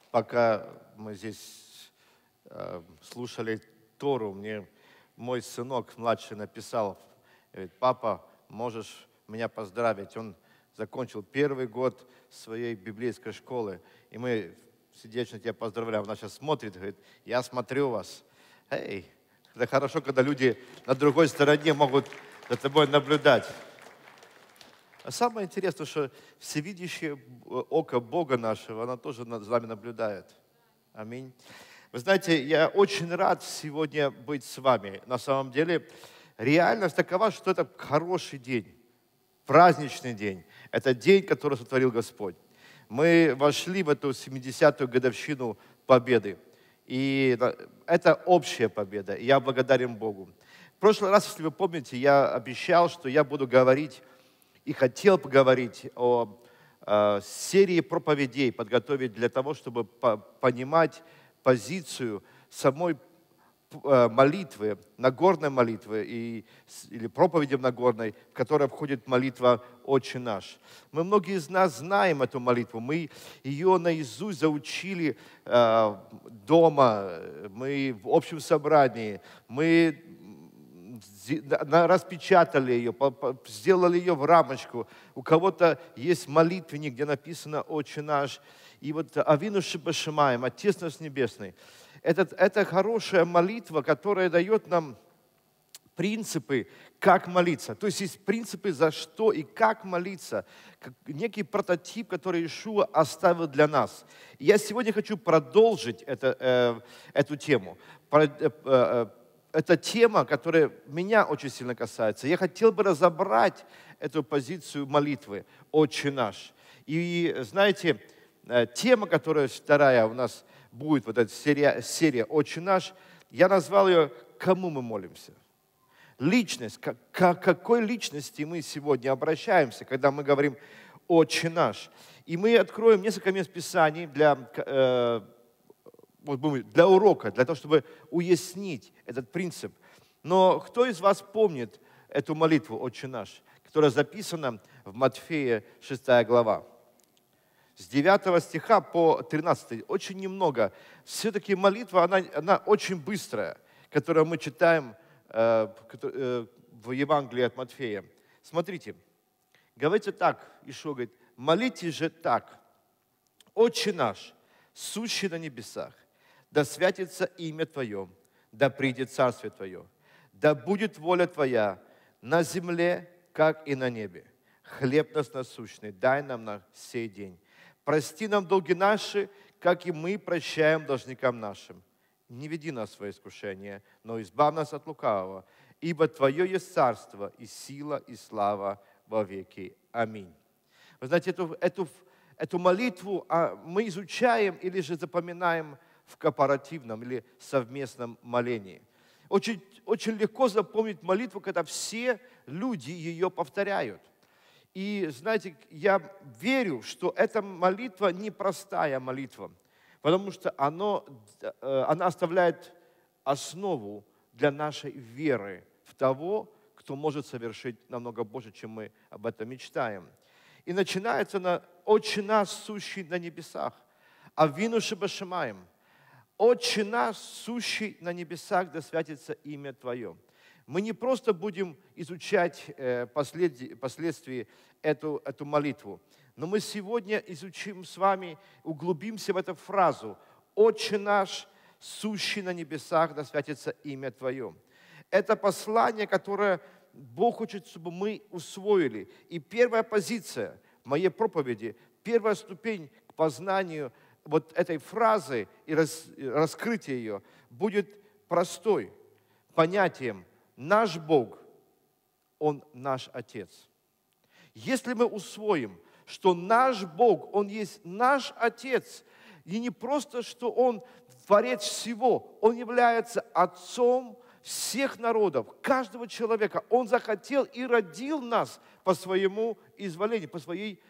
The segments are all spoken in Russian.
Пока мы здесь слушали Тору, мне мой сынок младший написал, говорит: папа, можешь меня поздравить? Он закончил 1-й год своей библейской школы, и мы сердечно тебя поздравляем. Она сейчас смотрит, говорит: я смотрю вас. Эй, это хорошо, когда люди на другой стороне могут за тобой наблюдать. А самое интересное, что всевидящее око Бога нашего, оно тоже за нами наблюдает. Аминь. Вы знаете, я очень рад сегодня быть с вами. На самом деле, реальность такова, что это хороший день, праздничный день. Это день, который сотворил Господь. Мы вошли в эту 70-ю годовщину Победы. И это общая победа. И я благодарен Богу. В прошлый раз, если вы помните, я обещал, что я буду говорить и хотел поговорить о серии проповедей, подготовить для того, чтобы понимать позицию самой молитвы, Нагорной молитвы или проповеди в Нагорной, в которой входит молитва «Отче наш». Многие из нас знаем эту молитву, мы ее наизусть заучили дома, мы в общем собрании, мы распечатали ее, сделали ее в рамочку. У кого-то есть молитвенник, где написано «Отче наш». И вот «Авину шеба шамаим», Отец наш Небесный. Это хорошая молитва, которая дает нам принципы, как молиться. То есть есть принципы, за что и как молиться. Некий прототип, который Иешуа оставил для нас. И я сегодня хочу продолжить эту тему. Это тема, которая меня очень сильно касается. Я хотел бы разобрать эту позицию молитвы «Отче наш». И знаете, тема, которая вторая у нас будет, вот эта серия «Отче наш», я назвал ее «Кому мы молимся?». Личность, к какой личности мы сегодня обращаемся, когда мы говорим «Отче наш?». И мы откроем несколько мест Писаний для урока, для того, чтобы уяснить этот принцип. Но кто из вас помнит эту молитву «Отче наш», которая записана в Матфея 6 глава? С 9 стиха по 13, очень немного. Все-таки молитва, она очень быстрая, которую мы читаем в Евангелии от Матфея. Смотрите, говорится так, Иешуа говорит: молитесь же так: «Отче наш, сущий на небесах, да святится имя Твое, да придет царствие Твое, да будет воля Твоя на земле, как и на небе. Хлеб наш насущный дай нам на сей день. Прости нам долги наши, как и мы прощаем должникам нашим. Не веди нас в свое искушение, но избавь нас от лукавого, ибо Твое есть царство, и сила, и слава во веки. Аминь». Вы знаете, эту молитву мы изучаем или же запоминаем в корпоративном или совместном молении. Очень, очень легко запомнить молитву, когда все люди ее повторяют. И знаете, я верю, что эта молитва непростая молитва, потому что она оставляет основу для нашей веры в того, кто может совершить намного больше, чем мы об этом мечтаем. И начинается на «Отче наш, сущий на небесах, авину шеба шамаим». «Отче наш, сущий на небесах, да святится имя Твое». Мы не просто будем изучать впоследствии эту молитву, но мы сегодня изучим с вами, углубимся в эту фразу «Отче наш, сущий на небесах, да святится имя Твое». Это послание, которое Бог хочет, чтобы мы усвоили. И первая позиция моей проповеди, первая ступень к познанию вот этой фразы и раскрытию ее будет простой понятием: наш Бог, Он наш Отец. Если мы усвоим, что наш Бог, Он есть наш Отец, и не просто, что Он творец всего, Он является Отцом всех народов, каждого человека. Он захотел и родил нас по своему изволению, по своей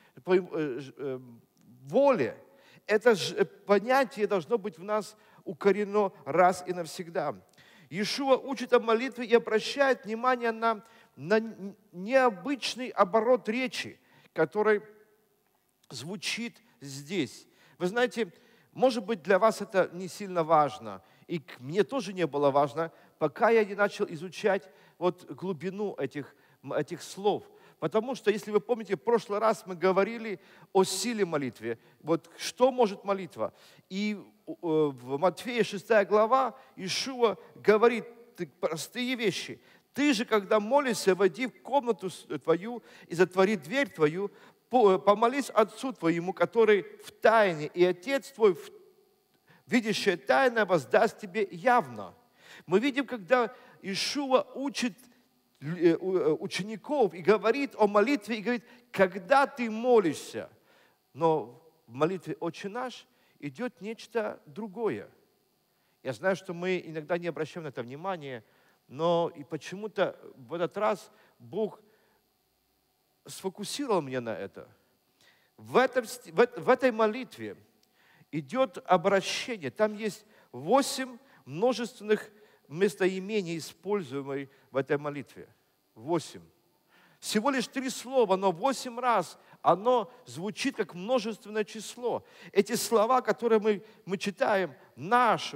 воле. Это понятие должно быть в нас укоренено раз и навсегда. Иешуа учит о молитве и обращает внимание на необычный оборот речи, который звучит здесь. Вы знаете, Может быть, для вас это не сильно важно, и мне тоже не было важно, пока я не начал изучать вот глубину этих слов. Потому что, если вы помните, в прошлый раз мы говорили о силе молитвы. Вот что может молитва? И в Матфея 6 глава Иешуа говорит простые вещи. Ты же, когда молишься, войди в комнату твою и затвори дверь твою, помолись Отцу твоему, который в тайне, и Отец твой, видящий тайно, воздаст тебе явно. Мы видим, когда Иешуа учит учеников и говорит о молитве, и говорит, когда ты молишься, но в молитве «Отче наш» идет нечто другое. Я знаю, что мы иногда не обращаем на это внимания, но и почему-то в этот раз Бог сфокусировал меня на это. В этой молитве идет обращение. Там есть 8 множественных местоимений, используемых в этой молитве. 8. Всего лишь 3 слова, но 8 раз оно звучит как множественное число. Эти слова, которые мы читаем, наш,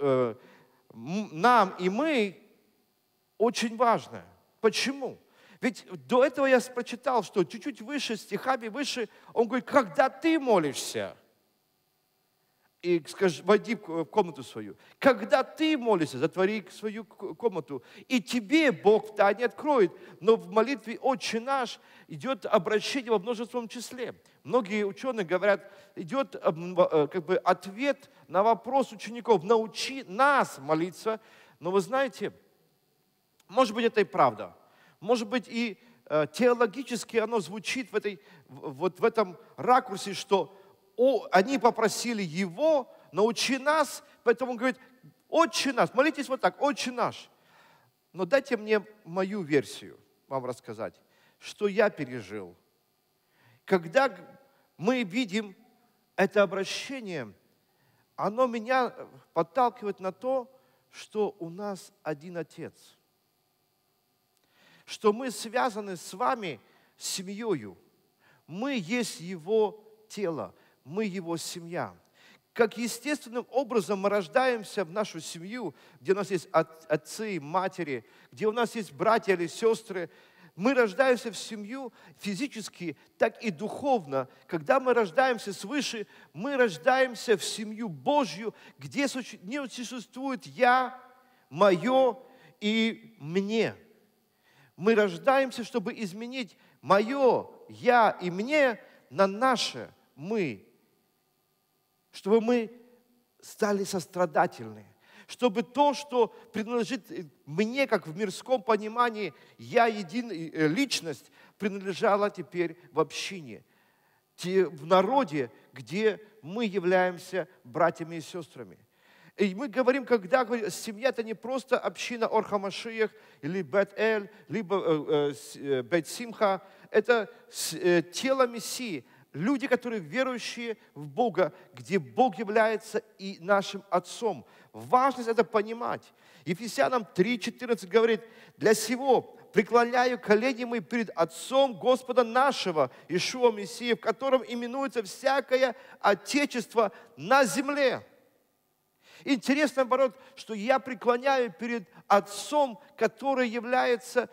нам и мы, очень важно. Почему? Ведь до этого я прочитал, что чуть-чуть выше, стихами выше, он говорит, когда ты молишься, и скажи, войди в комнату свою. Когда ты молишься, затвори свою комнату, и тебе Бог в тайне откроет. Но в молитве «Отче наш» идет обращение во множественном числе. Многие ученые говорят, идет как бы ответ на вопрос учеников, научи нас молиться. Но вы знаете, может быть, это и правда. Может быть, и теологически оно звучит в этом ракурсе, что они попросили Его, научи нас, поэтому он говорит, Отче наш, молитесь вот так, Отче наш. Но дайте мне мою версию вам рассказать, что я пережил. Когда мы видим это обращение, оно меня подталкивает на то, что у нас один Отец. Что мы связаны с вами семьей. Мы есть Его тело. Мы Его семья. Как естественным образом мы рождаемся в нашу семью, где у нас есть отцы, матери, где у нас есть братья или сестры. Мы рождаемся в семью физически, так и духовно. Когда мы рождаемся свыше, мы рождаемся в семью Божью, где не существует «я», «моё» и «мне». Мы рождаемся, чтобы изменить «моё», «я» и «мне» на наше «мы». Чтобы мы стали сострадательны. Чтобы то, что принадлежит мне, как в мирском понимании, я единая личность, принадлежало теперь в общине, в народе, где мы являемся братьями и сестрами. И мы говорим, когда семья – это не просто община Ор-Хамашиах или Бет-Эль, либо Бет-Симха, это тело Мессии. Люди, которые верующие в Бога, где Бог является и нашим Отцом. Важность это понимать. Ефесянам 3:14 говорит, «Для сего преклоняю колени мои перед Отцом Господа нашего, Иешуа Мессия, в котором именуется всякое Отечество на земле». Интересно, наоборот, что я преклоняю перед Отцом, который является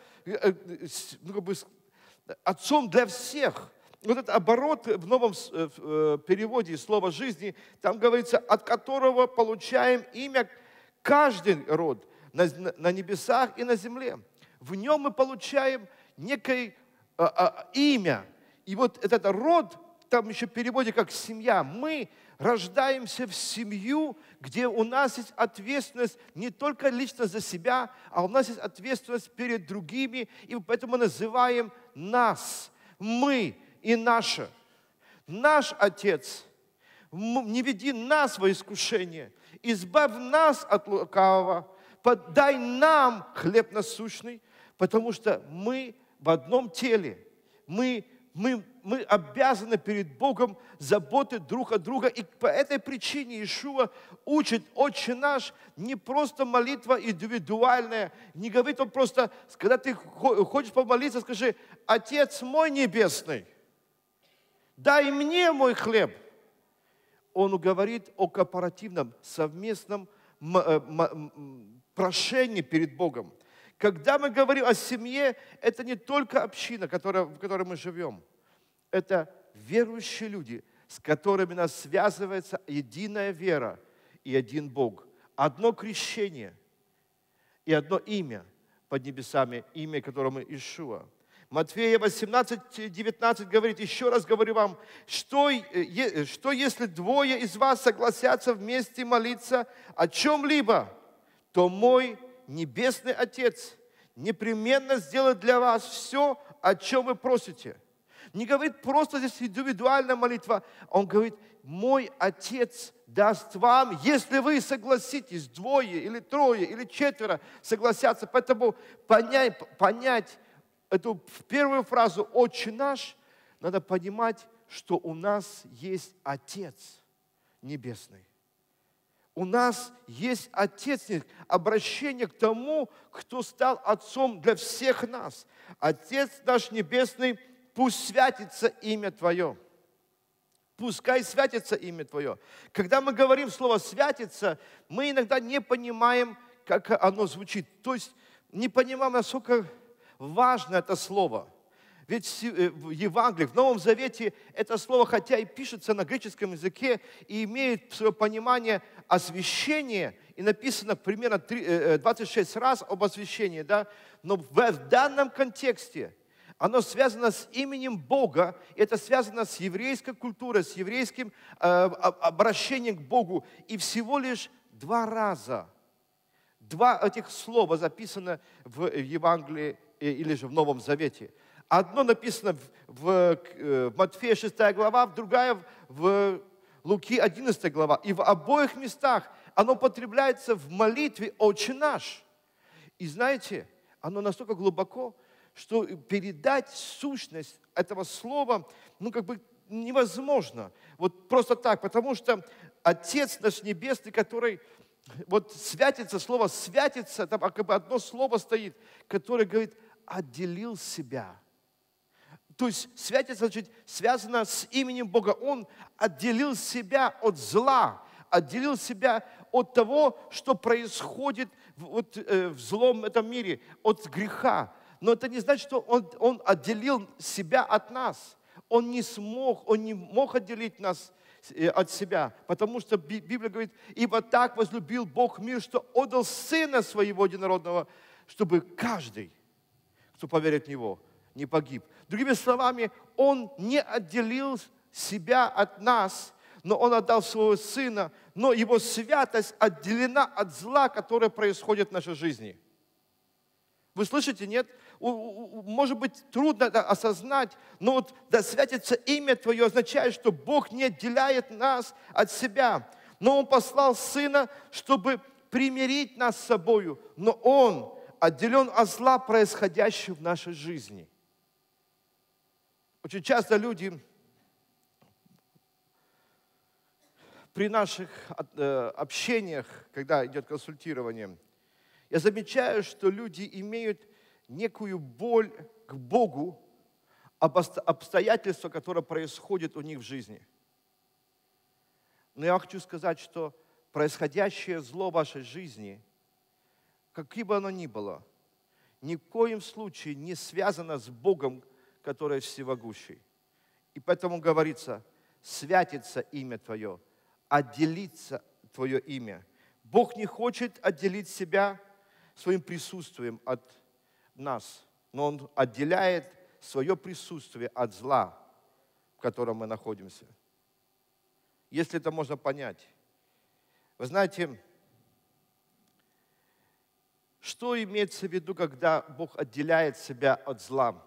Отцом для всех. Вот этот оборот в новом переводе слова «жизни», там говорится, от которого получаем имя каждый род на небесах и на земле. В нем мы получаем некое имя. И вот этот род, там еще в переводе как «семья», мы рождаемся в семью, где у нас есть ответственность не только лично за себя, а у нас есть ответственность перед другими, и поэтому мы называем нас, мы, и наше. Наш Отец, не веди нас во искушение, избавь нас от лукавого, подай нам хлеб насущный, потому что мы в одном теле, мы обязаны перед Богом заботы друг о друга, и по этой причине Иешуа учит «Отче наш» не просто молитва индивидуальная, не говорит он просто, когда ты хочешь помолиться, скажи «Отец мой небесный, дай мне мой хлеб». Он говорит о корпоративном, совместном прошении перед Богом. Когда мы говорим о семье, это не только община, в которой мы живем. Это верующие люди, с которыми нас связывается единая вера и один Бог. Одно крещение и одно имя под небесами, имя которому Иешуа. Матфея 18:19 говорит: еще раз говорю вам, что если двое из вас согласятся вместе молиться о чем-либо, то мой Небесный Отец непременно сделает для вас все, о чем вы просите. Не говорит просто здесь индивидуальная молитва, он говорит: мой Отец даст вам, если вы согласитесь, двое или трое или четверо согласятся. Поэтому понять эту первую фразу «Отче наш», надо понимать, что у нас есть Отец Небесный. У нас есть Отец, обращение к тому, кто стал Отцом для всех нас. Отец наш Небесный, пусть святится имя Твое. Пускай святится имя Твое. Когда мы говорим слово «святится», мы иногда не понимаем, как оно звучит. То есть не понимаем, насколько важно это слово. Ведь в Евангелии, в Новом Завете это слово, хотя и пишется на греческом языке и имеет свое понимание освящения, и написано примерно 26 раз об освящении, да? Но в данном контексте оно связано с именем Бога, это связано с еврейской культурой, с еврейским обращением к Богу. И всего лишь 2 раза, 2 этих слова записано в Евангелии или же в Новом Завете. Одно написано в Матфея 6 глава, другая в Луки 11 глава. И в обоих местах оно употребляется в молитве «Отче наш». И знаете, оно настолько глубоко, что передать сущность этого слова, невозможно. Вот просто так, потому что Отец наш Небесный, который святится, слово «святится», там одно слово стоит, которое говорит «отделил себя». То есть святится, значит, связано с именем Бога. Он отделил себя от зла, отделил себя от того, что происходит в злом этом мире, от греха. Но это не значит, что он отделил себя от нас. Он не мог отделить нас от себя, потому что Библия говорит: «Ибо так возлюбил Бог мир, что отдал Сына Своего Единородного, чтобы каждый, кто поверит в Него, не погиб». Другими словами, Он не отделил себя от нас, но Он отдал Своего Сына, но Его святость отделена от зла, которое происходит в нашей жизни. Вы слышите, нет? Может быть, трудно это осознать, но да святится имя Твое означает, что Бог не отделяет нас от себя. Но Он послал Сына, чтобы примирить нас с собою. Но Он отделен от зла, происходящего в нашей жизни. Очень часто люди при наших общениях, когда идет консультирование, я замечаю, что люди имеют некую боль к Богу об обстоятельствах, которые происходят у них в жизни. Но я хочу сказать, что происходящее зло в вашей жизни, каким бы оно ни было, ни в коем случае не связано с Богом, который всемогущий. И поэтому говорится: святится имя Твое, отделится Твое имя. Бог не хочет отделить себя своим присутствием от нас, но Он отделяет свое присутствие от зла, в котором мы находимся. Если это можно понять. Вы знаете, что имеется в виду, когда Бог отделяет себя от зла?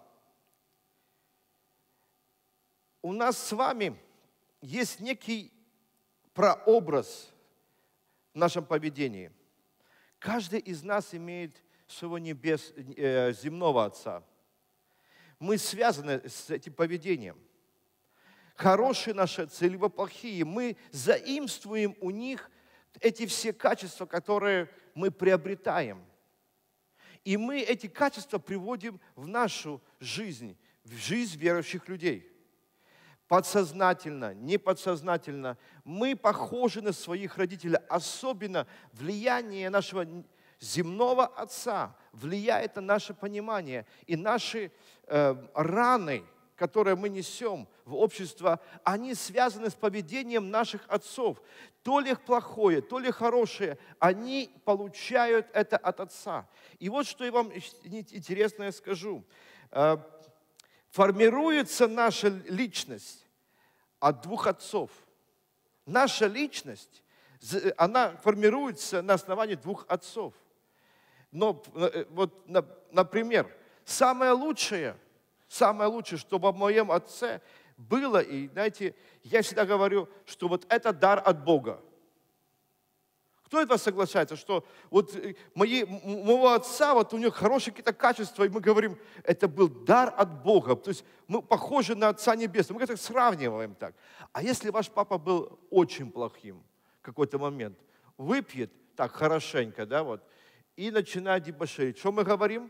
У нас с вами есть некий прообраз в нашем поведении. Каждый из нас имеет своего земного Отца. Мы связаны с этим поведением. Хорошие наши отцы, либо плохие, мы заимствуем у них эти все качества, которые мы приобретаем. И мы эти качества приводим в нашу жизнь, в жизнь верующих людей. подсознательно, неподсознательно, мы похожи на своих родителей. Особенно влияние нашего земного отца влияет на наше понимание. И наши раны, которые мы несем в общество, они связаны с поведением наших отцов. То ли плохое, то ли хорошее, они получают это от отца. И вот что я вам интересное скажу. Формируется наша личность от двух отцов. Наша личность, она формируется на основании двух отцов. Но вот, например, самое лучшее, что во моем отце было, и знаете, я всегда говорю, что вот это дар от Бога. Кто из вас соглашается, что вот моего отца, вот у него хорошие какие-то качества, и мы говорим, это был дар от Бога. То есть мы похожи на Отца Небесного, мы как-то сравниваем так. А если ваш папа был очень плохим в какой-то момент, выпьет так хорошенько, да, вот, и начинает дебоширить, что мы говорим?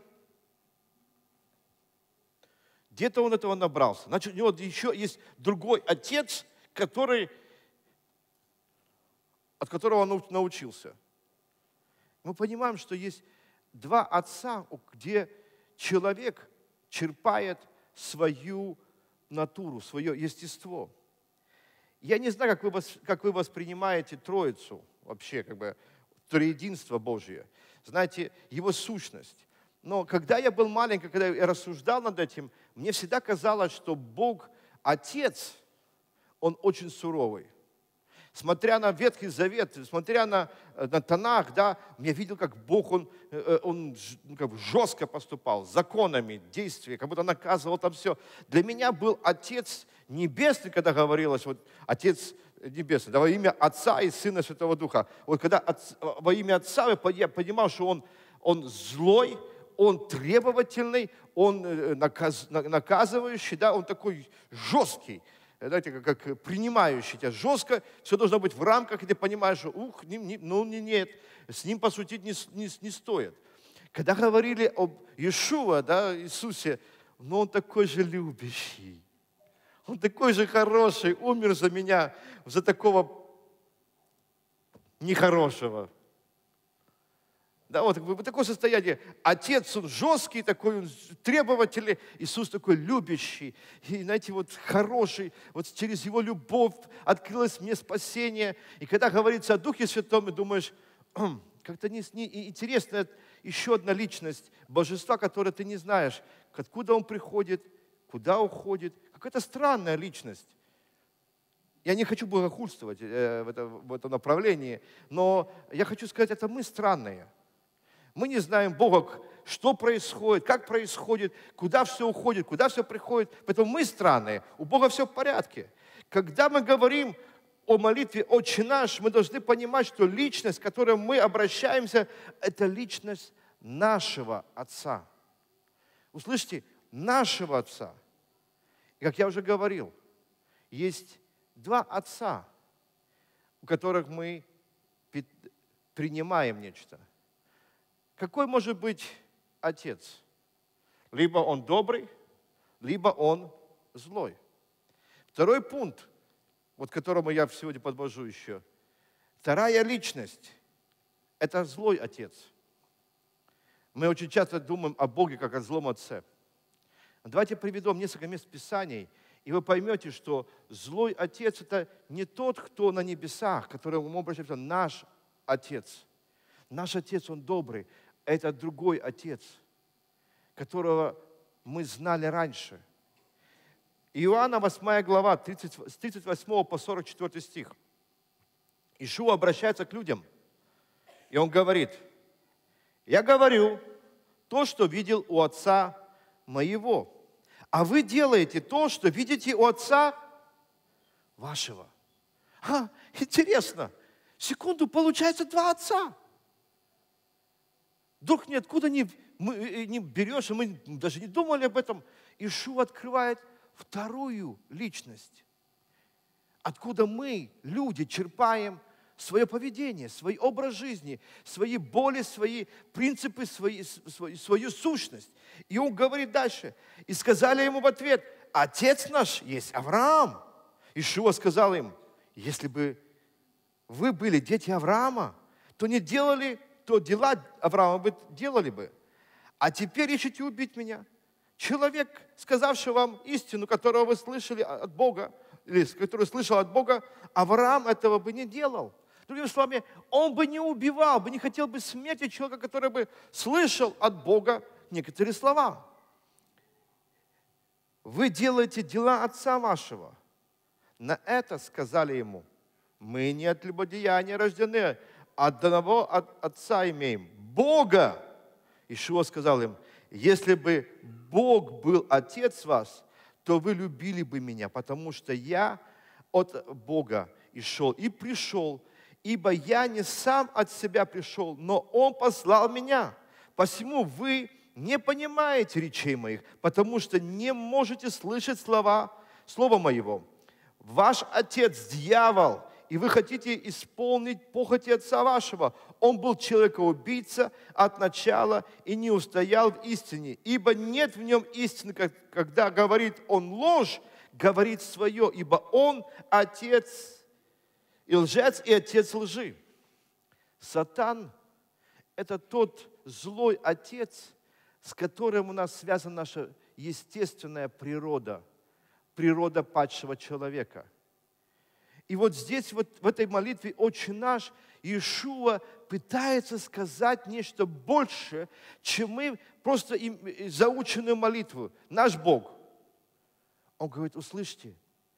Где-то он этого набрался. Значит, у него еще есть другой отец, от которого он научился. Мы понимаем, что есть два отца, где человек черпает свою натуру, свое естество. Я не знаю, как вы воспринимаете Троицу, вообще, троединство Божие. Знаете, его сущность. Но когда я был маленький, когда я рассуждал над этим, мне всегда казалось, что Бог, Отец, Он очень суровый. Смотря на Ветхий Завет, смотря на Танах, да, я видел, как Бог, он жестко поступал, законами, действиями, как будто наказывал там все. Для меня был Отец Небесный, когда говорилось, вот Отец Небесный, да, во имя Отца и Сына и Святого Духа. Вот когда во имя Отца я понимал, что Он злой, Он требовательный, Он наказывающий, да, Он такой жесткий. Знаете, как принимающий тебя жестко, все должно быть в рамках, и ты понимаешь, что нет, с ним посудить не стоит. Когда говорили об Иешуа, да, Иисусе, но он такой же любящий, он такой же хороший, умер за меня, за такого нехорошего. Да, вот такое состояние. Отец, он жесткий, такой он требовательный. Иисус такой любящий. И, знаете, вот хороший. Вот через его любовь открылось мне спасение. И когда говорится о Духе Святом, ты думаешь, как-то интересная еще одна личность Божества, которую ты не знаешь. Откуда он приходит, куда уходит. Какая-то странная личность. Я не хочу богохульствовать в этом направлении, но я хочу сказать, это мы странные. Мы не знаем Бога, что происходит, как происходит, куда все уходит, куда все приходит. Поэтому мы странные, у Бога все в порядке. Когда мы говорим о молитве «Отче наш», мы должны понимать, что личность, к которой мы обращаемся, это личность нашего Отца. Услышьте, нашего Отца. И как я уже говорил, есть два Отца, у которых мы принимаем нечто. Какой может быть отец? Либо он добрый, либо он злой. Второй пункт, вот к которому я сегодня подвожу еще. Вторая личность – это злой отец. Мы очень часто думаем о Боге как о злом отце. Давайте приведем несколько мест Писаний, и вы поймете, что злой отец – это не тот, кто на небесах, к которому мы обращаемся, наш отец. Наш отец, он добрый. Это другой отец, которого мы знали раньше. Иоанна 8 глава, с 38 по 44 стих. Иешуа обращается к людям, и он говорит: «Я говорю то, что видел у отца моего, а вы делаете то, что видите у отца вашего». Интересно. Секунду, получается два отца. Вдруг ниоткуда не берешь, и мы даже не думали об этом. Иешуа открывает вторую личность, откуда мы, люди, черпаем свое поведение, свой образ жизни, свои боли, свои принципы, свою сущность. И он говорит дальше. И сказали ему в ответ: «Отец наш есть Авраам». Ишуа сказал им: если бы вы были дети Авраама, то не делали, то дела Авраама бы делали бы. А теперь ищете убить меня. Человек, сказавший вам истину, которую вы слышали от Бога, или который слышал от Бога, Авраам этого бы не делал. Другими словами, он бы не убивал, бы не хотел бы смерти человека, который бы слышал от Бога некоторые слова. Вы делаете дела отца вашего. На это сказали ему: мы не от любодеяния рождены, одного от отца имеем, Бога. Ишуа сказал им: если бы Бог был отец вас, то вы любили бы меня, потому что я от Бога и шел, и пришел, ибо я не сам от себя пришел, но Он послал меня. Посему вы не понимаете речей моих, потому что не можете слышать слова моего. Ваш отец дьявол, и вы хотите исполнить похоти отца вашего. Он был человекоубийца от начала и не устоял в истине, ибо нет в нем истины, когда говорит он ложь, говорит свое, ибо он отец и лжец, и отец лжи. Сатан – это тот злой отец, с которым у нас связана наша естественная природа, природа падшего человека. И вот здесь, вот в этой молитве «Отче наш», Иешуа пытается сказать нечто большее, чем мы просто заученную молитву. Наш Бог. Он говорит: услышьте,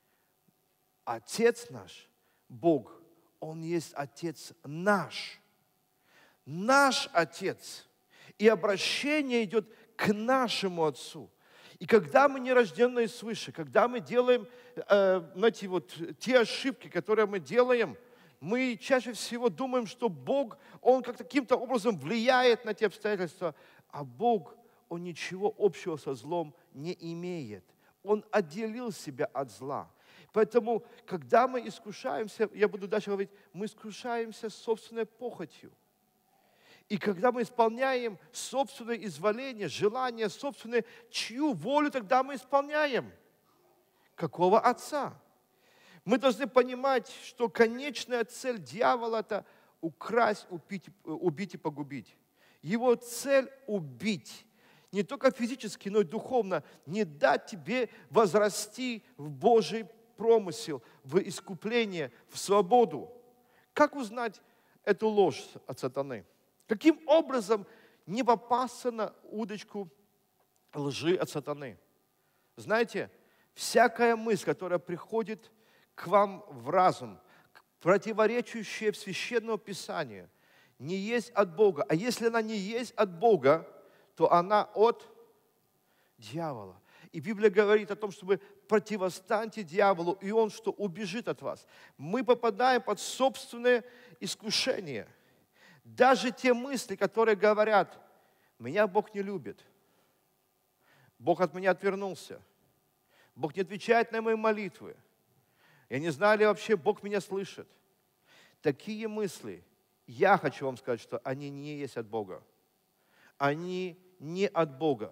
Отец наш, Бог, Он есть Отец наш. Наш Отец. И обращение идет к нашему Отцу. И когда мы нерожденные свыше, когда мы делаем, знаете, вот те ошибки, которые мы делаем, мы чаще всего думаем, что Бог, Он каким-то образом влияет на те обстоятельства, а Бог, Он ничего общего со злом не имеет. Он отделил себя от зла. Поэтому, когда мы искушаемся, я буду дальше говорить, мы искушаемся собственной похотью. И когда мы исполняем собственное изволение, желание собственное, чью волю тогда мы исполняем? Какого отца? Мы должны понимать, что конечная цель дьявола – это украсть, убить и погубить. Его цель – убить. Не только физически, но и духовно. Не дать тебе возрасти в Божий промысел, в искупление, в свободу. Как узнать эту ложь от сатаны? Каким образом не попасться на удочку лжи от сатаны? Знаете, всякая мысль, которая приходит к вам в разум, противоречащая в Священному Писанию, не есть от Бога. А если она не есть от Бога, то она от дьявола. И Библия говорит о том, что вы противостаньте дьяволу, и он что, убежит от вас. Мы попадаем под собственное искушение. Даже те мысли, которые говорят: меня Бог не любит, Бог от меня отвернулся, Бог не отвечает на мои молитвы, я не знаю ли вообще Бог меня слышит. Такие мысли, я хочу вам сказать, что они не есть от Бога. Они не от Бога.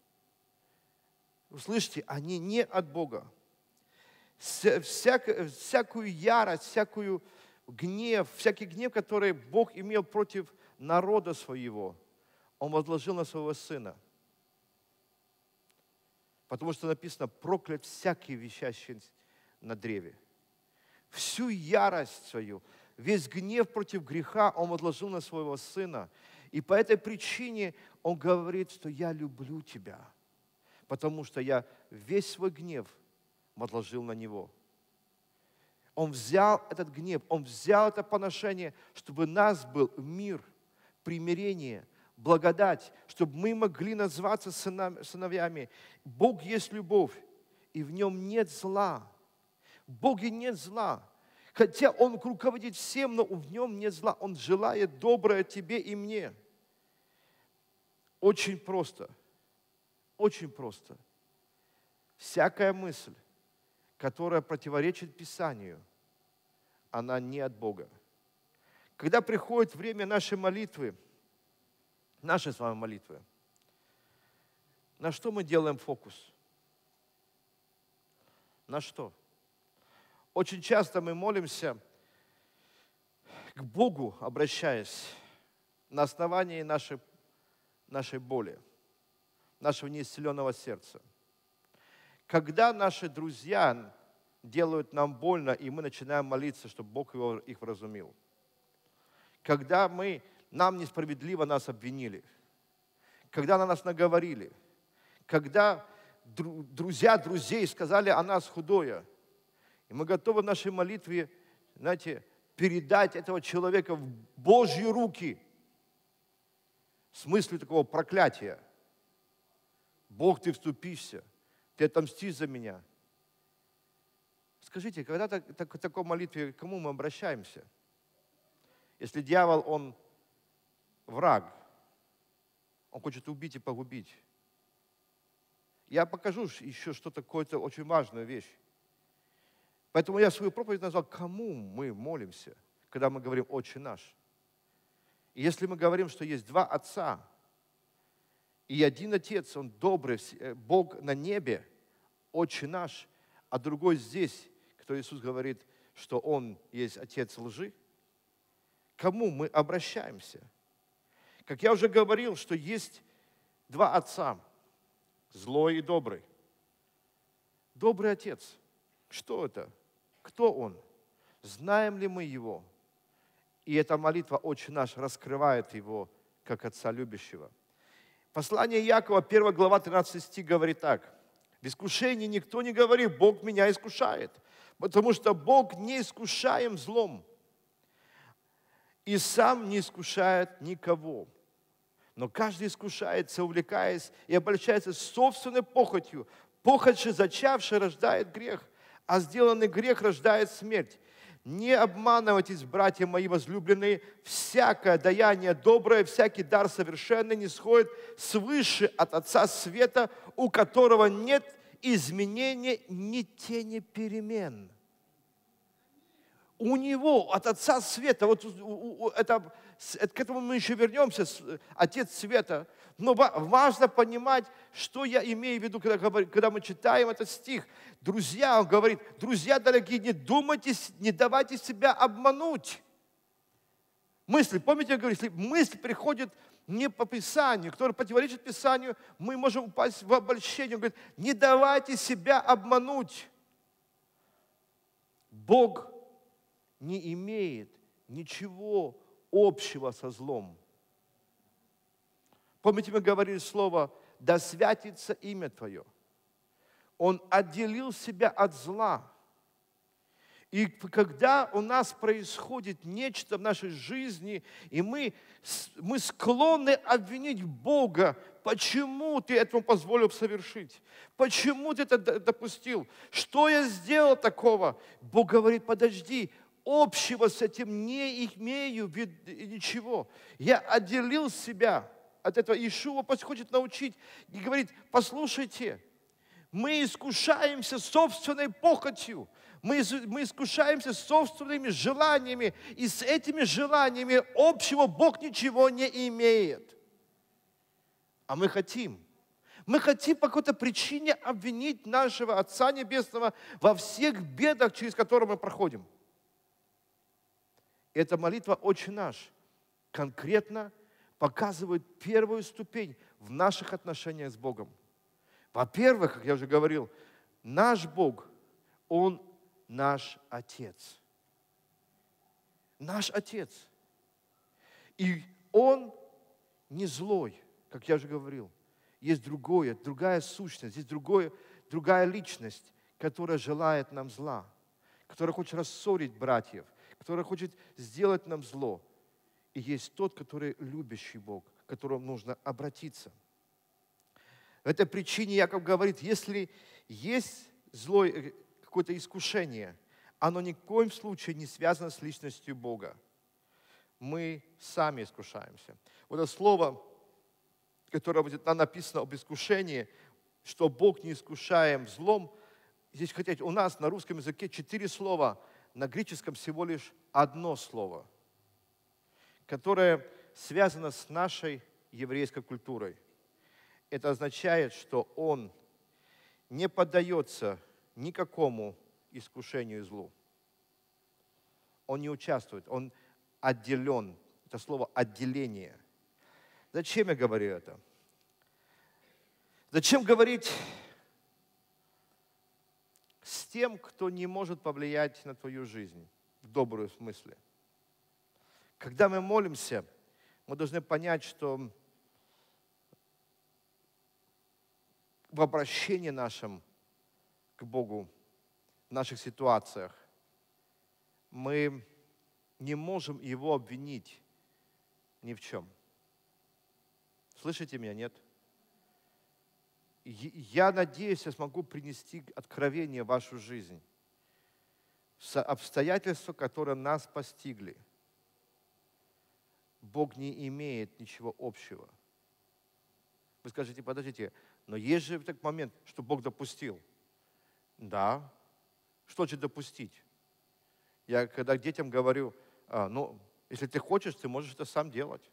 Вы слышите, они не от Бога. Всякую ярость, всякий гнев, который Бог имел против народа своего, Он возложил на своего Сына. Потому что написано: проклят всякий, висящий на древе. Всю ярость свою, весь гнев против греха Он возложил на своего Сына. И по этой причине Он говорит, что я люблю тебя, потому что я весь свой гнев возложил на Него. Он взял этот гнев, Он взял это поношение, чтобы у нас был мир, примирение, благодать, чтобы мы могли назваться сыновьями. Бог есть любовь, и в Нем нет зла. В Боге нет зла. Хотя Он руководит всем, но в Нем нет зла. Он желает доброе тебе и мне. Очень просто. Очень просто. Всякая мысль, которая противоречит Писанию, она не от Бога. Когда приходит время нашей молитвы, нашей с вами молитвы, на что мы делаем фокус? На что? Очень часто мы молимся к Богу, обращаясь на основании нашей боли, нашего неисцеленного сердца. Когда наши друзья делают нам больно, и мы начинаем молиться, чтобы Бог их вразумил. Когда нам несправедливо нас обвинили, когда на нас наговорили, когда друзья друзей сказали о нас худое, и мы готовы в нашей молитве, знаете, передать этого человека в Божьи руки в смысле такого проклятия. Бог, ты вступишься, ты отомстишь за меня. Скажите, когда в такой молитве к кому мы обращаемся? Если дьявол, он враг, он хочет убить и погубить. Я покажу еще что-то, какую-то очень важную вещь. Поэтому я свою проповедь назвал «Кому мы молимся?», когда мы говорим «Отче наш». И если мы говорим, что есть два Отца, и один Отец, Он добрый, Бог на небе, Отче наш, а другой здесь, кто Иисус говорит, что Он есть Отец лжи, к кому мы обращаемся? Как я уже говорил, что есть два Отца, злой и добрый. Добрый Отец. Что это? Кто Он? Знаем ли мы Его? И эта молитва «Отче наш» раскрывает Его как Отца любящего. Послание Иакова, 1 глава, 13 стих говорит так. В искушении никто не говорит: Бог меня искушает, потому что Бог не искушаем злом и сам не искушает никого. Но каждый искушается, увлекаясь и обольщается собственной похотью. Похоть же, зачавшая, рождает грех, а сделанный грех рождает смерть. Не обманывайтесь, братья мои возлюбленные, всякое даяние доброе, всякий дар совершенный не сходит свыше от Отца света, у которого нет изменения ни тени перемен. У Него, от Отца света, к этому мы еще вернемся, Отец света. Но важно понимать, что я имею в виду, когда мы читаем этот стих. Друзья, он говорит: друзья дорогие, не думайте, не давайте себя обмануть. Мысли, помните, я говорю, если мысль приходит не по Писанию, которая противоречит Писанию, мы можем упасть в обольщение. Он говорит: не давайте себя обмануть. Бог не имеет ничего общего со злом. Помните, мы говорили слово «да святится имя Твое». Он отделил себя от зла. И когда у нас происходит нечто в нашей жизни, и мы склонны обвинить Бога, почему Ты этому позволил совершить? Почему Ты это допустил? Что я сделал такого? Бог говорит: подожди, общего с этим не имею ничего. Я отделил себя от этого. Иешуа хочет научить и говорит: послушайте, мы искушаемся собственной похотью, мы искушаемся собственными желаниями, и с этими желаниями общего Бог ничего не имеет. А мы хотим по какой-то причине обвинить нашего Отца Небесного во всех бедах, через которые мы проходим. Эта молитва «Отче наш» конкретно показывает первую ступень в наших отношениях с Богом. Во-первых, как я уже говорил, наш Бог, Он наш Отец. Наш Отец. И Он не злой, как я уже говорил. Есть другая сущность, есть другая личность, которая желает нам зла, которая хочет рассорить братьев, которая хочет сделать нам зло. И есть тот, который любящий Бог, к которому нужно обратиться. В этой причине Яков говорит: если есть злое какое-то искушение, оно ни в коем случае не связано с личностью Бога. Мы сами искушаемся. Вот это слово, которое там написано об искушении, что Бог не искушаем злом, здесь, хотя у нас на русском языке 4 слова, на греческом всего лишь одно слово, которое связано с нашей еврейской культурой. Это означает, что Он не поддается никакому искушению и злу. Он не участвует, он отделен. Это слово «отделение». Зачем я говорю это? Зачем говорить с тем, кто не может повлиять на твою жизнь в добрую смысле? Когда мы молимся, мы должны понять, что в обращении нашем к Богу, в наших ситуациях, мы не можем Его обвинить ни в чем. Слышите меня, нет? Я надеюсь, я смогу принести откровение в вашу жизнь. Обстоятельства, которые нас постигли, Бог не имеет ничего общего. Вы скажете, подождите, но есть же такой момент, что Бог допустил. Да. Что значит допустить? Я когда детям говорю, если ты хочешь, ты можешь это сам делать.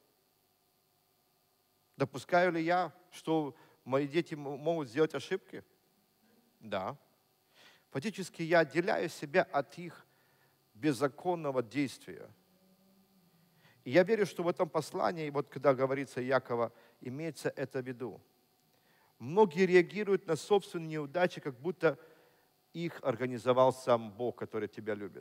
Допускаю ли я, что мои дети могут сделать ошибки? Да. Фактически я отделяю себя от их беззаконного действия. И я верю, что в этом послании, вот когда говорится Якова, имеется это в виду. Многие реагируют на собственные неудачи, как будто их организовал сам Бог, который тебя любит.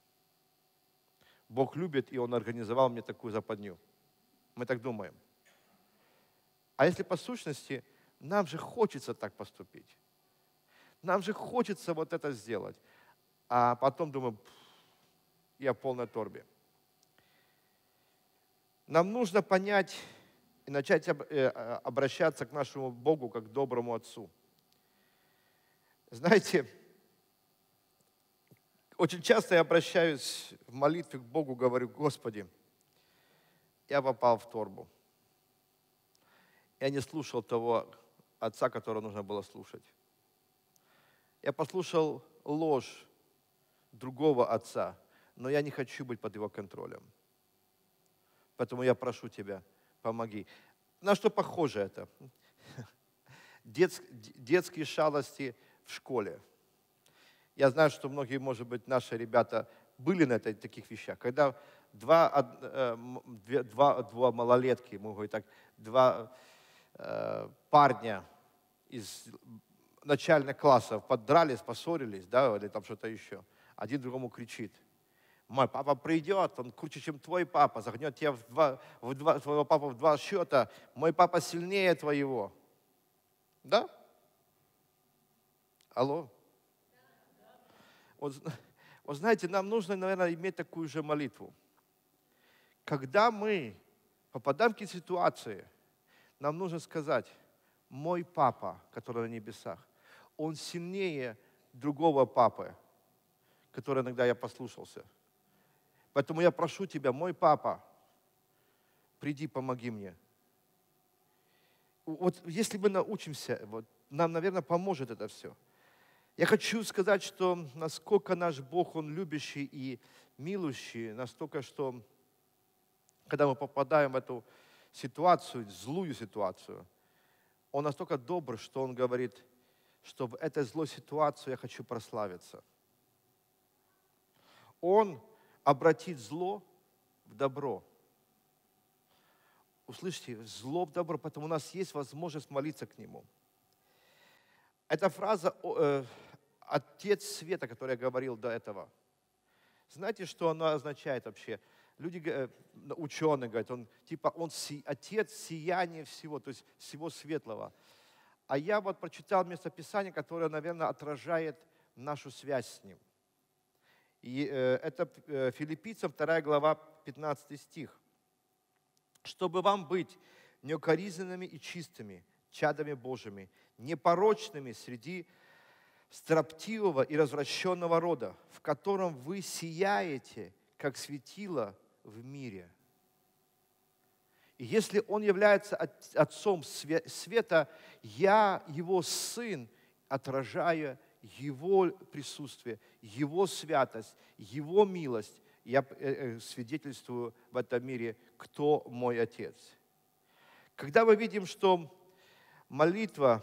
Бог любит, и Он организовал мне такую западню. Мы так думаем. А если по сущности, нам же хочется так поступить. Нам же хочется вот это сделать. А потом думаем, я в полной торбе. Нам нужно понять и начать обращаться к нашему Богу как к доброму Отцу. Знаете, очень часто я обращаюсь в молитве к Богу, говорю, Господи, я попал в торбу. Я не слушал того отца, которого нужно было слушать. Я послушал ложь другого отца, но я не хочу быть под его контролем. Поэтому я прошу тебя, помоги. На что похоже это? Детские шалости в школе. Я знаю, что многие, может быть, наши ребята были на таких вещах. Когда два малолетки, могу говорить так, два парня из начальных классов поддрались, поссорились, да, или там что-то еще. Один другому кричит. Мой папа придет, он круче, чем твой папа, загнет тебя твоего папу в 2 счета. Мой папа сильнее твоего. Да? Алло? Вот знаете, нам нужно, наверное, иметь такую же молитву. Когда мы попадаем в какие-то ситуации, нам нужно сказать, мой папа, который на небесах, он сильнее другого папы, который иногда я послушался. Поэтому я прошу тебя, мой папа, приди, помоги мне. Вот если мы научимся, вот, нам, наверное, поможет это все. Я хочу сказать, что насколько наш Бог, Он любящий и милующий, настолько, что когда мы попадаем в эту ситуацию, злую ситуацию, Он настолько добр, что Он говорит, что в этой злой ситуации я хочу прославиться. Он обратит зло в добро. Услышьте, зло в добро, потому у нас есть возможность молиться к Нему. Эта фраза «Отец света», которую я говорил до этого, знаете, что она означает вообще? Люди, ученые говорят, он Отец сияния всего, то есть всего светлого. А я вот прочитал местописание, которое, наверное, отражает нашу связь с Ним. И это Филиппийцам 2 глава, 15 стих. «Чтобы вам быть неукоризненными и чистыми, чадами Божьими, непорочными среди строптивого и развращенного рода, в котором вы сияете, как светило в мире». И если Он является Отцом света, я, Его Сын, отражая Его присутствие, Его святость, Его милость, я свидетельствую в этом мире, кто мой Отец. Когда мы видим, что молитва,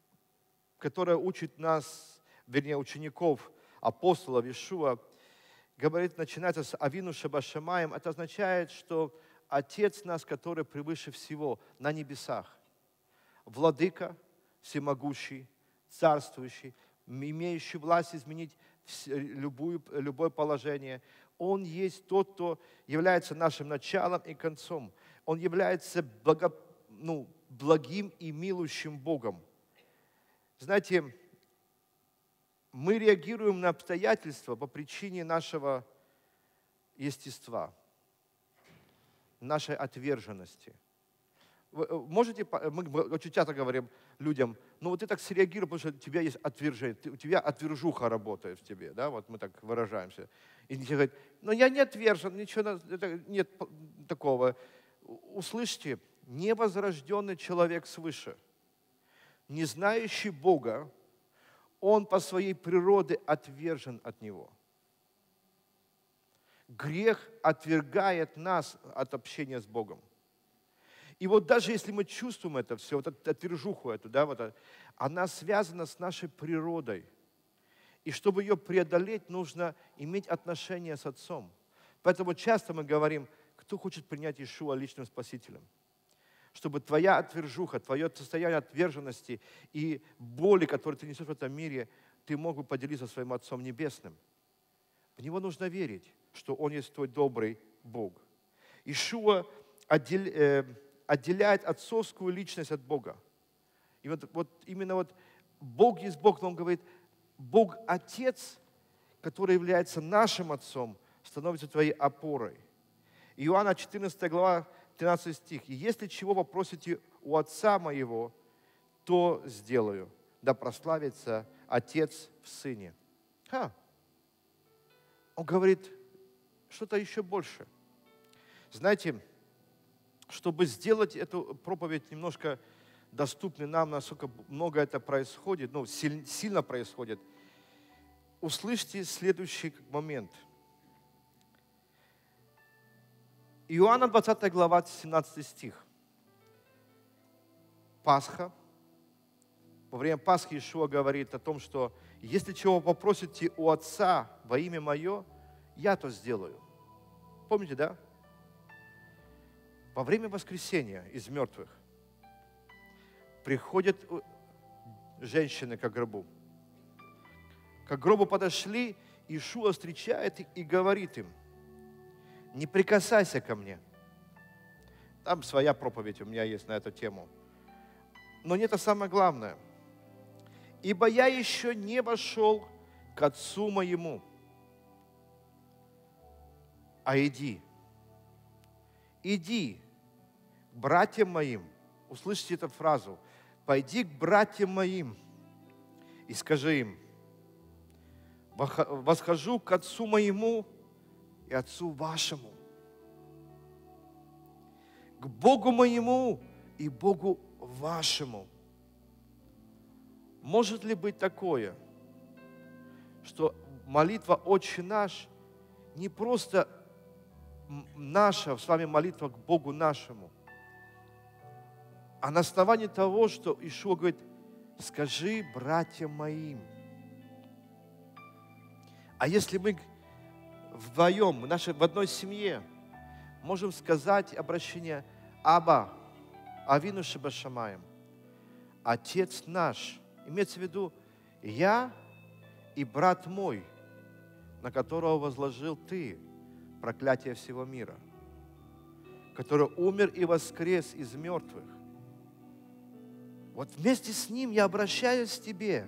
которая учит нас, вернее, учеников, апостолов Иешуа, говорит, начинается с Авину Шебашамаем. Это означает, что Отец наш, который превыше всего на небесах, Владыка, всемогущий, царствующий, имеющий власть изменить любое положение. Он есть тот, кто является нашим началом и концом. Он является благим и милующим Богом. Знаете, мы реагируем на обстоятельства по причине нашего естества, нашей отверженности. Вы можете, мы очень часто говорим людям, ну вот ты так среагируешь, потому что у тебя есть отвержение, у тебя отвержуха работает в тебе, да, вот мы так выражаемся. И все говорят, ну я не отвержен, ничего, нет такого. Услышьте, невозрожденный человек свыше, не знающий Бога, он по своей природе отвержен от Него. Грех отвергает нас от общения с Богом. И вот даже если мы чувствуем это все, вот эту отвержуху эту, да, вот, она связана с нашей природой. И чтобы ее преодолеть, нужно иметь отношения с Отцом. Поэтому часто мы говорим, кто хочет принять Иешуа личным Спасителем? Чтобы твоя отвержуха, твое состояние отверженности и боли, которые ты несешь в этом мире, ты мог бы поделиться со своим Отцом Небесным. В Него нужно верить, что Он есть твой добрый Бог. Иешуа отделяет отцовскую личность от Бога. И вот именно Бог есть Бог, но Он говорит, Бог Отец, который является нашим Отцом, становится твоей опорой. Иоанна 14 глава, 13 стих. «И если чего попросите у Отца моего, то сделаю, да прославится Отец в Сыне». Он говорит что-то еще больше. Знаете, чтобы сделать эту проповедь немножко доступной нам, насколько много это происходит, сильно происходит, услышьте следующий момент. Иоанна 20 глава, 17 стих. Пасха. Во время Пасхи Иешуа говорит о том, что если чего попросите у Отца во имя Мое, я то сделаю. Помните, да? Во время воскресения из мертвых приходят женщины к гробу. К гробу подошли, Иешуа встречает их и говорит им, не прикасайся ко мне. Там своя проповедь у меня есть на эту тему. Но не это самое главное. Ибо я еще не вошел к Отцу моему. А иди к братьям моим. Услышите эту фразу. Пойди к братьям моим и скажи им, восхожу к Отцу моему и Отцу вашему, к Богу моему и Богу вашему. Может ли быть такое, что молитва «Отче наш» не просто наша с вами молитва к Богу нашему, а на основании того, что Иешуа говорит, скажи братьям моим. А если мы вдвоем, в одной семье, можем сказать обращение Аба, Авину Шебашамаем, Отец наш, имеется в виду я и брат мой, на которого возложил ты проклятие всего мира, который умер и воскрес из мертвых. Вот вместе с ним я обращаюсь к тебе.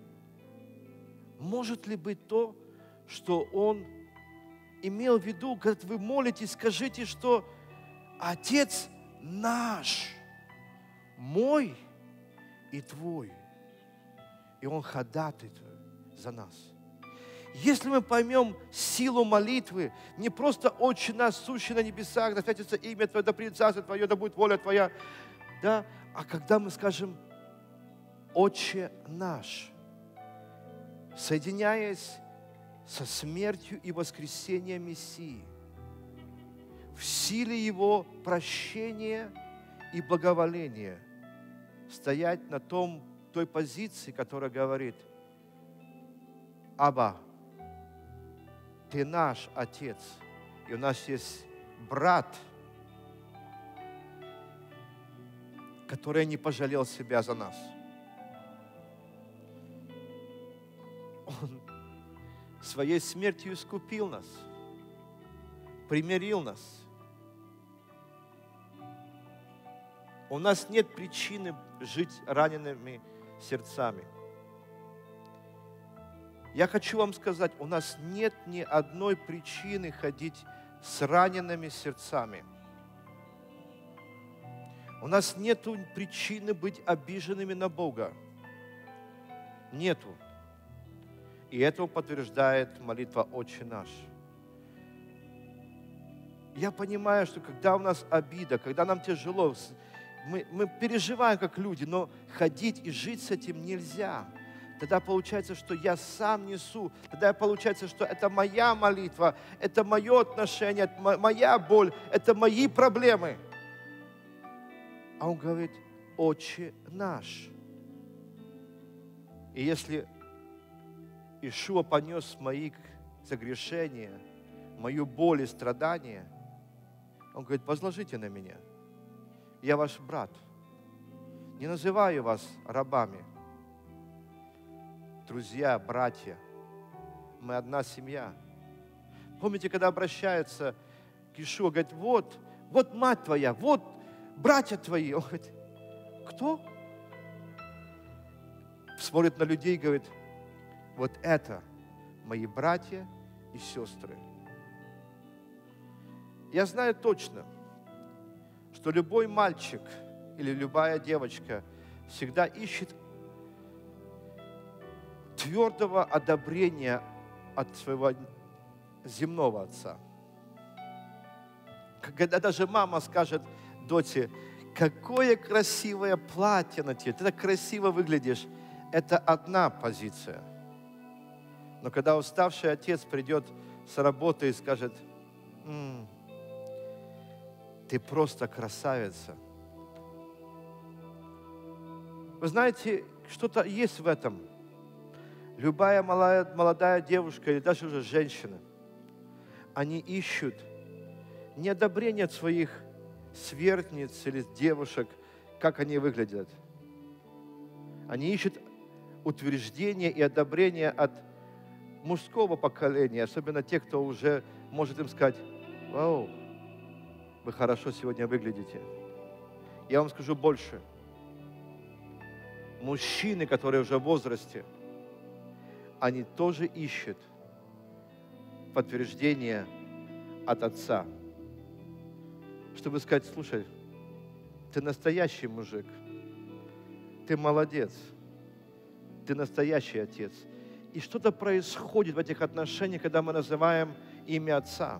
Может ли быть то, что он имел в виду, когда вы молитесь, скажите, что Отец наш, мой и твой. И Он ходатайствует за нас. Если мы поймем силу молитвы, не просто «Отче наш, сущий на небесах, да святится имя Твое, да придет царство Твое, да будет воля Твоя», да? А когда мы скажем «Отче наш», соединяясь со смертью и воскресением Мессии, в силе Его прощения и благоволения, стоять на той позиции, которая говорит: «Аба, Ты наш Отец. И у нас есть брат, который не пожалел себя за нас. Он своей смертью искупил нас, примирил нас. У нас нет причины жить ранеными сердцами. Я хочу вам сказать, у нас нет ни одной причины ходить с ранеными сердцами. У нас нет причины быть обиженными на Бога. Нету. И это подтверждает молитва «Отче наш». Я понимаю, что когда у нас обида, когда нам тяжело, мы переживаем как люди, но ходить и жить с этим нельзя. Тогда получается, что я сам несу. Тогда получается, что это моя молитва, это мое отношение, это моя боль, это мои проблемы. А он говорит, Отче наш. И если Иешуа понес мои согрешения, мою боль и страдания, он говорит, возложите на меня. Я ваш брат. Не называю вас рабами. Друзья, братья, мы одна семья. Помните, когда обращается к Иешуа, говорит, вот мать твоя, вот братья твои. Он говорит, кто? Смотрит на людей и говорит, вот это мои братья и сестры. Я знаю точно, что любой мальчик или любая девочка всегда ищет твердого одобрения от своего земного отца. Когда даже мама скажет дочери, какое красивое платье на тебе, ты так красиво выглядишь, это одна позиция. Но когда уставший отец придет с работы и скажет, ты просто красавица. Вы знаете, что-то есть в этом. Любая молодая девушка или даже уже женщина, они ищут не одобрение от своих сверстниц или девушек, как они выглядят. Они ищут утверждение и одобрение от мужского поколения, особенно тех, кто уже может им сказать, вау, вы хорошо сегодня выглядите. Я вам скажу больше. Мужчины, которые уже в возрасте, они тоже ищут подтверждение от отца, чтобы сказать, слушай, ты настоящий мужик, ты молодец, ты настоящий отец. И что-то происходит в этих отношениях, когда мы называем имя отца.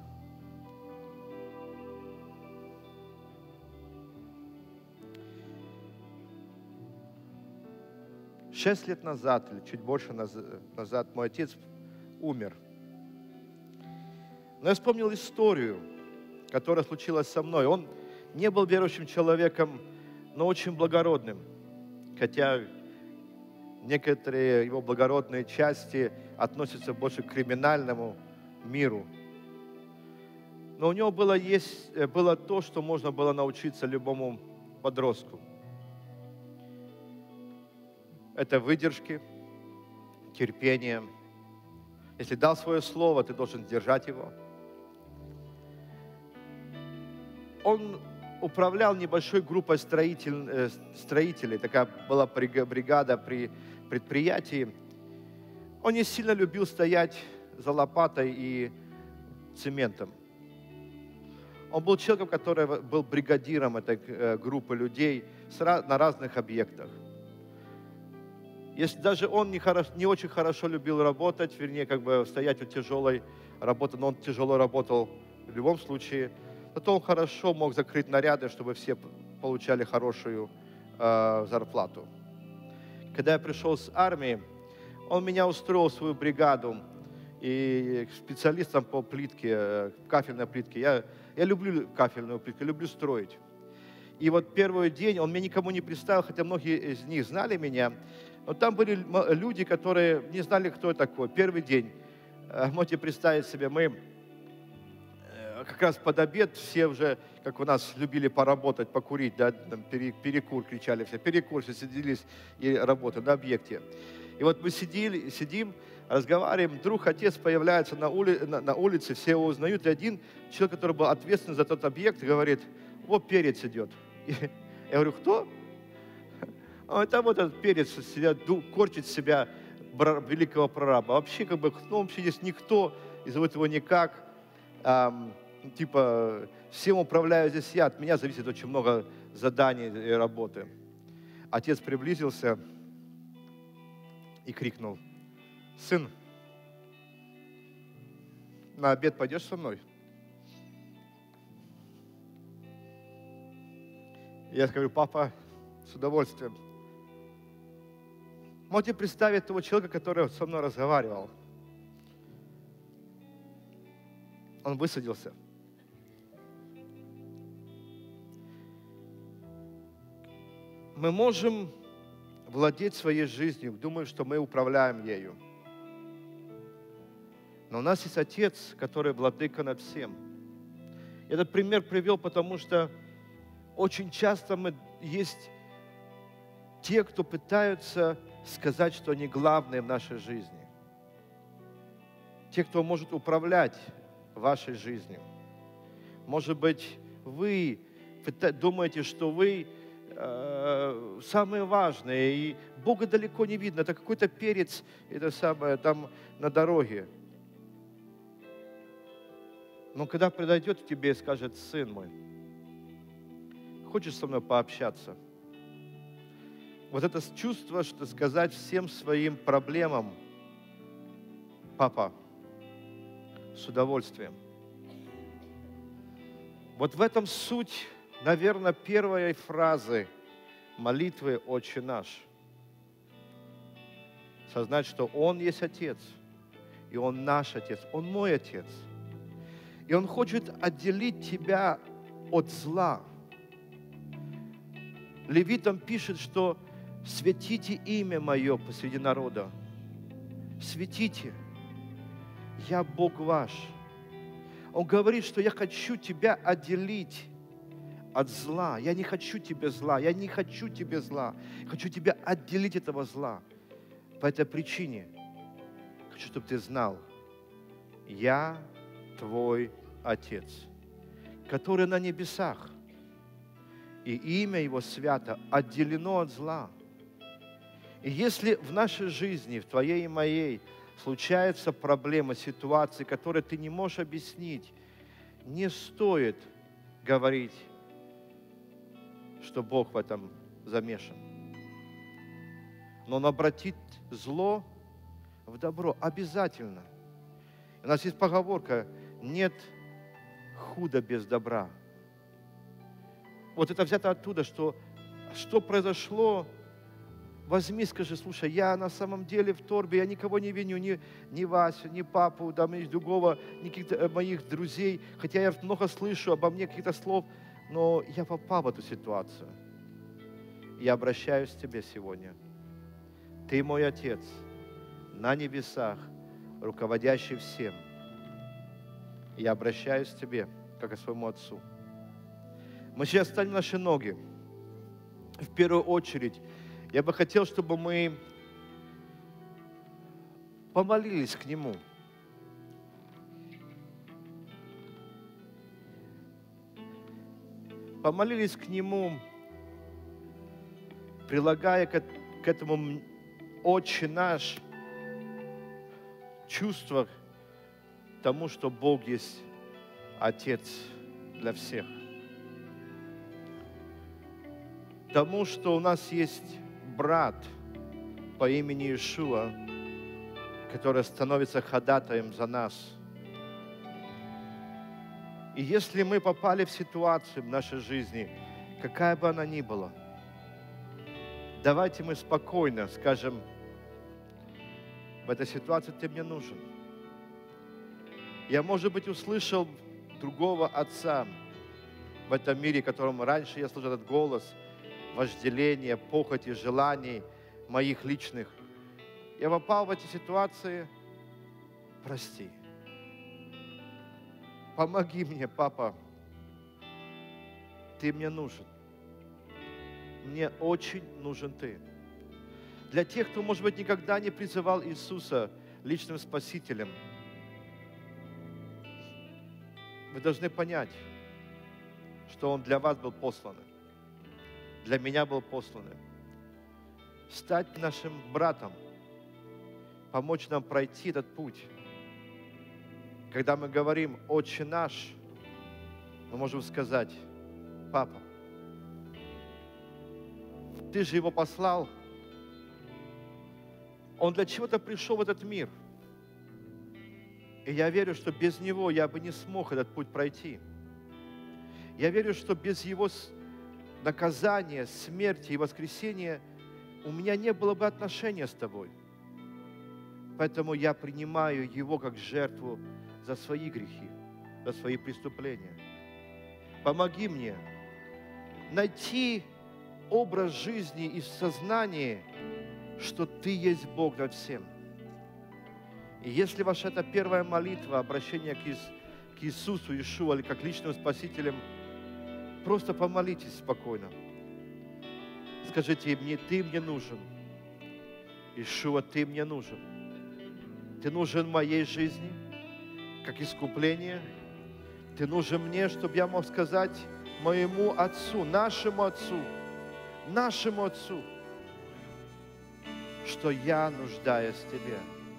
Шесть лет назад, или чуть больше назад, мой отец умер. Но я вспомнил историю, которая случилась со мной. Он не был верующим человеком, но очень благородным. Хотя некоторые его благородные части относятся больше к криминальному миру. Но у него было то, что можно было научиться любому подростку. Это выдержки, терпение. Если дал свое слово, ты должен сдержать его. Он управлял небольшой группой строителей. Такая была бригада при предприятии. Он не сильно любил стоять за лопатой и цементом. Он был человеком, который был бригадиром этой группы людей на разных объектах. Если даже он не очень хорошо любил работать, вернее, стоять у тяжелой работы, но он тяжело работал в любом случае, зато он хорошо мог закрыть наряды, чтобы все получали хорошую зарплату. Когда я пришел с армии, он меня устроил в свою бригаду и специалистом по плитке, кафельной плитке. Я люблю кафельную плитку, люблю строить. И вот первый день он меня никому не представил, хотя многие из них знали меня, но там были люди, которые не знали, кто я такой. Первый день Можете представить себе, мы как раз под обед все уже, как у нас любили поработать, покурить, да, там перекур кричали все, перекур, все сиделись и работали на объекте. И вот мы сидим, разговариваем, вдруг отец появляется на улице, все его узнают, и один человек, который был ответственен за тот объект, говорит: вот перец идет. Я говорю: кто? Там вот этот перец сидят, корчит себя великого прораба. Вообще, как бы, ну, вообще здесь никто, и зовут его никак. Типа, всем управляю здесь я, от меня зависит очень много заданий и работы. Отец приблизился и крикнул: сын, на обед пойдешь со мной? Я говорю: папа, с удовольствием. Можете представить того человека, который со мной разговаривал? Он высадился. Мы можем владеть своей жизнью, думая, что мы управляем ею. Но у нас есть Отец, который владыка над всем. Этот пример привел, потому что очень часто есть те, кто пытаются сказать, что они главные в нашей жизни. Те, кто может управлять вашей жизнью. Может быть, вы думаете, что вы самые важные, и Бога далеко не видно. Это какой-то перец, это самое, там на дороге. Но когда подойдет к тебе и скажет: сын мой, хочешь со мной пообщаться? Вот это чувство, что сказать всем своим проблемам: папа, с удовольствием. Вот в этом суть, наверное, первой фразы молитвы «Отче наш». Сознать, что Он есть Отец, и Он наш Отец, Он мой Отец. И Он хочет отделить тебя от зла. Левитам пишет, что «Светите имя Мое посреди народа». Светите. Я Бог ваш. Он говорит, что я хочу тебя отделить от зла. Я не хочу тебе зла. Я не хочу тебе зла. Я хочу тебя отделить от этого зла. По этой причине хочу, чтобы ты знал: я твой Отец, который на небесах, и имя Его свято, отделено от зла. И если в нашей жизни, в твоей и моей, случается проблема, ситуация, которую ты не можешь объяснить, не стоит говорить, что Бог в этом замешан. Но Он обратит зло в добро обязательно. У нас есть поговорка: нет худа без добра. Вот это взято оттуда, что произошло. Возьми, скажи: слушай, я на самом деле в торбе, я никого не виню, ни Васю, ни папу, да, ни другого, ни каких-то моих друзей, хотя я много слышу обо мне каких-то слов, но я попал в эту ситуацию. Я обращаюсь к тебе сегодня. Ты мой Отец на небесах, руководящий всем. Я обращаюсь к тебе, как к своему Отцу. Мы сейчас встанем на наши ноги. В первую очередь, я бы хотел, чтобы мы помолились к Нему. Помолились к Нему, прилагая к этому «Отче наш» чувство тому, что Бог есть Отец для всех. Тому, что у нас есть брат по имени Иешуа, который становится ходатаем за нас. И если мы попали в ситуацию в нашей жизни, какая бы она ни была, давайте мы спокойно скажем: в этой ситуации ты мне нужен. Я, может быть, услышал другого отца в этом мире, которому раньше я слышал этот голос вожделения, похоти, желаний моих личных. Я попал в эти ситуации, прости. Помоги мне, Папа. Ты мне нужен. Мне очень нужен Ты. Для тех, кто, может быть, никогда не призывал Иисуса личным Спасителем, вы должны понять, что Он для вас был послан, для меня был послан. Стать нашим братом, помочь нам пройти этот путь. Когда мы говорим «Отче наш», мы можем сказать: Папа, Ты же Его послал. Он для чего-то пришел в этот мир. И я верю, что без Него я бы не смог этот путь пройти. Я верю, что без Его наказания, смерти и воскресения у меня не было бы отношения с Тобой. Поэтому я принимаю Его как жертву за свои грехи, за свои преступления. Помоги мне найти образ жизни и сознание, что Ты есть Бог над всем. И если ваша это первая молитва, обращение к Иисусу, Иешуа, или как личным Спасителем, просто помолитесь спокойно. Скажите мне: Ты мне нужен. Иешуа, Ты мне нужен. Ты нужен моей жизни, как искупление. Ты нужен мне, чтобы я мог сказать моему Отцу, нашему Отцу, что я нуждаюсь в Тебе.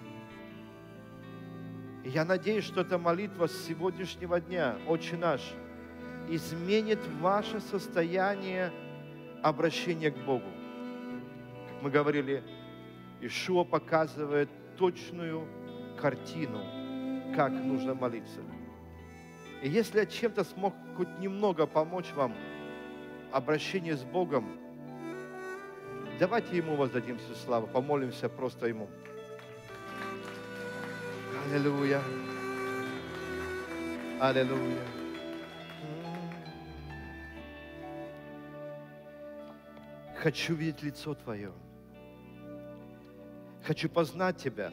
И я надеюсь, что эта молитва с сегодняшнего дня, Отче наш, изменит ваше состояние обращения к Богу. Как мы говорили, Иешуа показывает точную картину, как нужно молиться. И если я чем-то смог хоть немного помочь вам в обращении с Богом, давайте Ему воздадим всю славу, помолимся просто Ему. Аллилуйя. Аллилуйя. Хочу видеть лицо Твое. Хочу познать Тебя.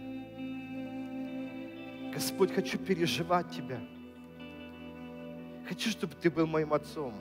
Господь, хочу переживать Тебя. Хочу, чтобы Ты был моим Отцом.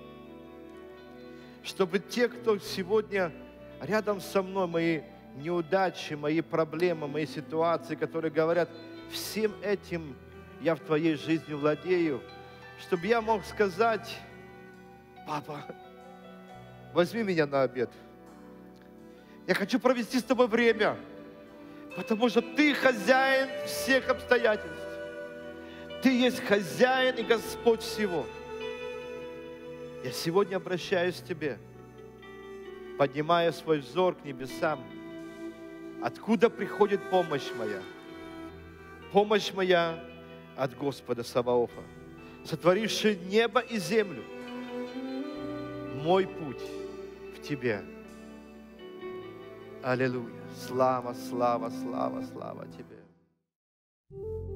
Чтобы те, кто сегодня рядом со мной, мои неудачи, мои проблемы, мои ситуации, которые говорят: всем этим я в Твоей жизни владею, чтобы я мог сказать: Папа, возьми меня на обед. Я хочу провести с Тобой время, потому что Ты хозяин всех обстоятельств. Ты есть хозяин и Господь всего. Я сегодня обращаюсь к Тебе, поднимая свой взор к небесам. Откуда приходит помощь моя? Помощь моя от Господа Саваофа, сотворивший небо и землю. Мой путь в Тебе. Аллилуйя. Слава, слава, слава, слава Тебе.